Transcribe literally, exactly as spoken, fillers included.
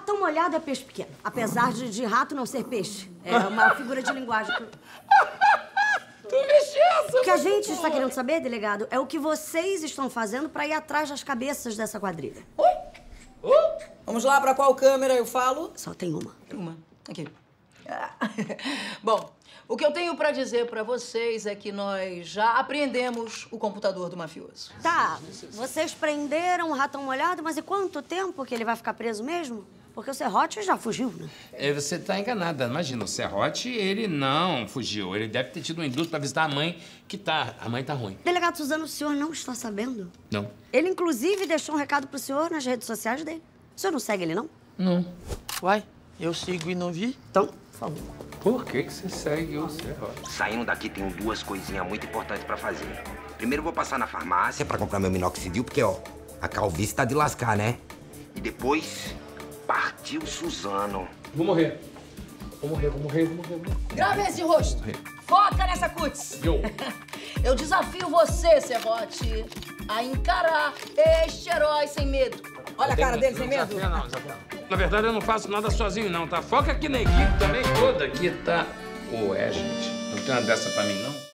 Ratão molhado é peixe pequeno. Apesar de, de rato não ser peixe. É uma figura de linguagem. Que... Tu mexeu, O que a gente está querendo saber, delegado, é o que vocês estão fazendo pra ir atrás das cabeças dessa quadrilha. Oi? Oh. Vamos lá, pra qual câmera eu falo? Só tem uma. Uma. Aqui. Ah. Bom, o que eu tenho pra dizer pra vocês é que nós já apreendemos o computador do mafioso. Tá, vocês prenderam o ratão molhado, mas e quanto tempo que ele vai ficar preso mesmo? Porque o Serrote já fugiu, né? É, você tá enganada. Imagina, o Serrote, ele não fugiu. Ele deve ter tido um indulto pra visitar a mãe, que tá... A mãe tá ruim. Delegado Suzano, o senhor não está sabendo? Não. Ele, inclusive, deixou um recado pro senhor nas redes sociais dele. O senhor não segue ele, não? Não. Uai, eu sigo e não vi. Então, por favor. Por que que você segue o Serrote? Saindo daqui, tenho duas coisinhas muito importantes pra fazer. Primeiro, vou passar na farmácia pra comprar meu minoxidil, porque, ó, a calvície tá de lascar, né? E depois, partiu Suzano. Vou morrer. Vou morrer, vou morrer, vou morrer. Vou morrer. Grava esse rosto. Foca nessa cutis. Eu. Eu desafio você, Serrote, a encarar este herói sem medo. Olha a cara dele sem medo. Desafia não, desafia não. Na verdade, eu não faço nada sozinho, não, tá? Foca aqui na equipe também toda. Aqui tá... Ué, gente, não tem uma dessa pra mim, não?